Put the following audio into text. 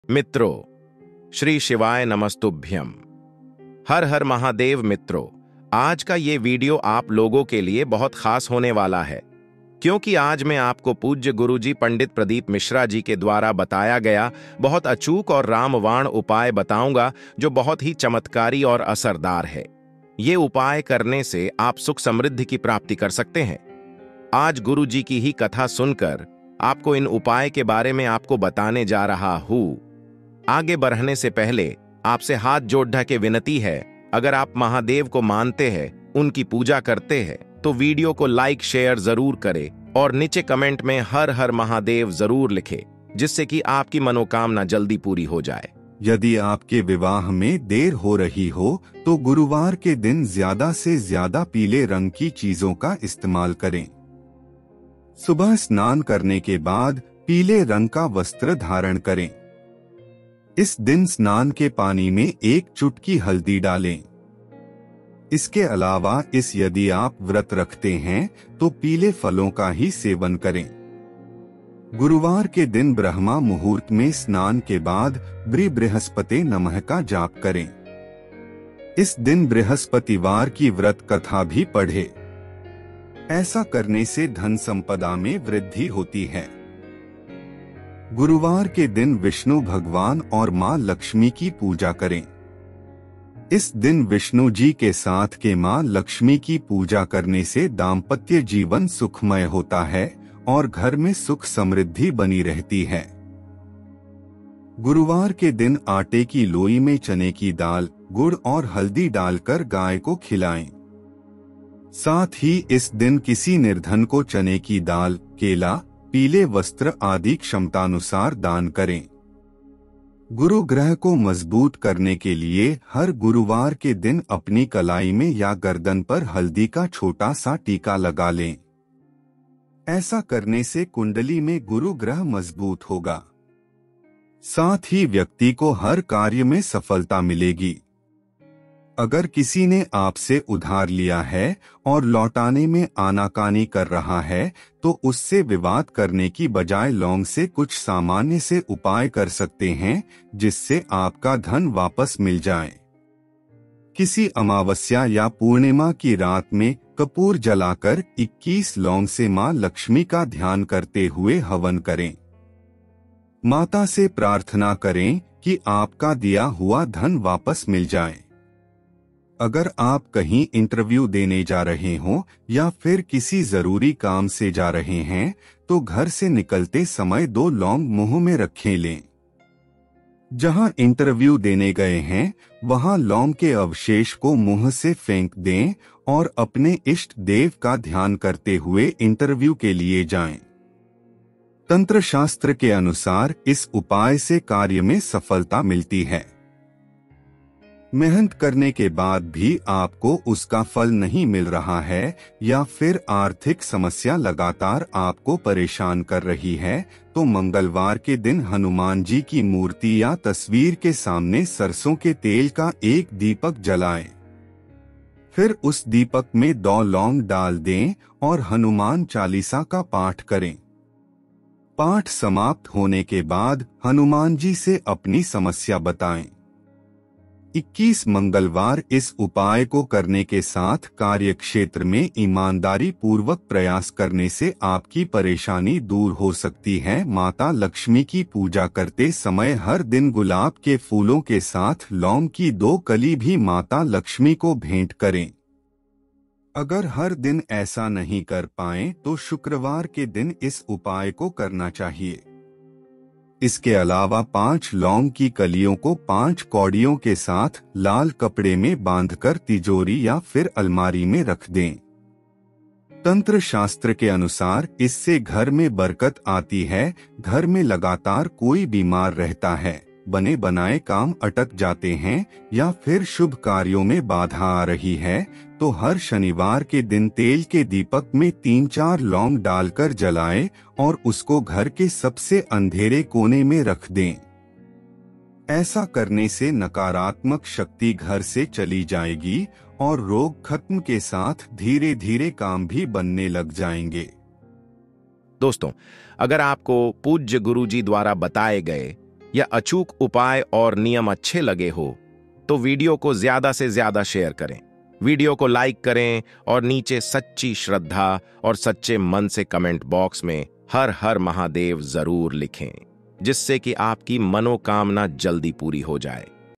मित्रों, श्री शिवाय नमस्तुभ्यम। हर हर महादेव। मित्रों, आज का ये वीडियो आप लोगों के लिए बहुत खास होने वाला है, क्योंकि आज मैं आपको पूज्य गुरुजी पंडित प्रदीप मिश्रा जी के द्वारा बताया गया बहुत अचूक और रामबाण उपाय बताऊंगा, जो बहुत ही चमत्कारी और असरदार है। ये उपाय करने से आप सुख समृद्धि की प्राप्ति कर सकते हैं। आज गुरुजी की ही कथा सुनकर आपको इन उपाय के बारे में आपको बताने जा रहा हूँ। आगे बढ़ने से पहले आपसे हाथ जोड़ के विनती है, अगर आप महादेव को मानते हैं, उनकी पूजा करते हैं, तो वीडियो को लाइक शेयर जरूर करें और नीचे कमेंट में हर हर महादेव जरूर लिखें, जिससे कि आपकी मनोकामना जल्दी पूरी हो जाए। यदि आपके विवाह में देर हो रही हो तो गुरुवार के दिन ज्यादा से ज्यादा पीले रंग की चीजों का इस्तेमाल करें। सुबह स्नान करने के बाद पीले रंग का वस्त्र धारण करें। इस दिन स्नान के पानी में एक चुटकी हल्दी डालें। इसके अलावा यदि आप व्रत रखते हैं तो पीले फलों का ही सेवन करें। गुरुवार के दिन ब्रह्मा मुहूर्त में स्नान के बाद बृहस्पति नमः का जाप करें। इस दिन बृहस्पतिवार की व्रत कथा भी पढ़े। ऐसा करने से धन संपदा में वृद्धि होती है। गुरुवार के दिन विष्णु भगवान और मां लक्ष्मी की पूजा करें। इस दिन विष्णु जी के साथ के मां लक्ष्मी की पूजा करने से दाम्पत्य जीवन सुखमय होता है और घर में सुख समृद्धि बनी रहती है। गुरुवार के दिन आटे की लोई में चने की दाल, गुड़ और हल्दी डालकर गाय को खिलाएं। साथ ही इस दिन किसी निर्धन को चने की दाल, केला, पीले वस्त्र आदि क्षमतानुसार दान करें। गुरु ग्रह को मजबूत करने के लिए हर गुरुवार के दिन अपनी कलाई में या गर्दन पर हल्दी का छोटा सा टीका लगा लें। ऐसा करने से कुंडली में गुरु ग्रह मजबूत होगा। साथ ही व्यक्ति को हर कार्य में सफलता मिलेगी। अगर किसी ने आपसे उधार लिया है और लौटाने में आनाकानी कर रहा है तो उससे विवाद करने की बजाय लौंग से कुछ सामान्य से उपाय कर सकते हैं, जिससे आपका धन वापस मिल जाए। किसी अमावस्या या पूर्णिमा की रात में कपूर जलाकर 21 लौंग से मां लक्ष्मी का ध्यान करते हुए हवन करें। माता से प्रार्थना करें कि आपका दिया हुआ धन वापस मिल जाए। अगर आप कहीं इंटरव्यू देने जा रहे हो या फिर किसी जरूरी काम से जा रहे हैं तो घर से निकलते समय 2 लौंग मुंह में रखे लें। जहां इंटरव्यू देने गए हैं वहां लौंग के अवशेष को मुंह से फेंक दें और अपने इष्ट देव का ध्यान करते हुए इंटरव्यू के लिए जाएं। तंत्र शास्त्र के अनुसार इस उपाय से कार्य में सफलता मिलती है। मेहनत करने के बाद भी आपको उसका फल नहीं मिल रहा है या फिर आर्थिक समस्या लगातार आपको परेशान कर रही है तो मंगलवार के दिन हनुमान जी की मूर्ति या तस्वीर के सामने सरसों के तेल का एक दीपक जलाएं। फिर उस दीपक में 2 लौंग डाल दें और हनुमान चालीसा का पाठ करें। पाठ समाप्त होने के बाद हनुमान जी से अपनी समस्या बताएं। 21 मंगलवार इस उपाय को करने के साथ कार्य क्षेत्र में ईमानदारी पूर्वक प्रयास करने से आपकी परेशानी दूर हो सकती है। माता लक्ष्मी की पूजा करते समय हर दिन गुलाब के फूलों के साथ लौंग की 2 कली भी माता लक्ष्मी को भेंट करें। अगर हर दिन ऐसा नहीं कर पाएं तो शुक्रवार के दिन इस उपाय को करना चाहिए। इसके अलावा 5 लौंग की कलियों को 5 कौड़ियों के साथ लाल कपड़े में बांधकर तिजोरी या फिर अलमारी में रख दें। तंत्र शास्त्र के अनुसार इससे घर में बरकत आती है। घर में लगातार कोई बीमार रहता है, बने बनाए काम अटक जाते हैं या फिर शुभ कार्यों में बाधा आ रही है तो हर शनिवार के दिन तेल के दीपक में 3-4 लौंग डालकर जलाएं और उसको घर के सबसे अंधेरे कोने में रख दें। ऐसा करने से नकारात्मक शक्ति घर से चली जाएगी और रोग खत्म के साथ धीरे धीरे काम भी बनने लग जाएंगे। दोस्तों, अगर आपको पूज्य गुरुजी द्वारा बताए गए या अचूक उपाय और नियम अच्छे लगे हो तो वीडियो को ज्यादा से ज्यादा शेयर करें, वीडियो को लाइक करें और नीचे सच्ची श्रद्धा और सच्चे मन से कमेंट बॉक्स में हर हर महादेव जरूर लिखें, जिससे कि आपकी मनोकामना जल्दी पूरी हो जाए।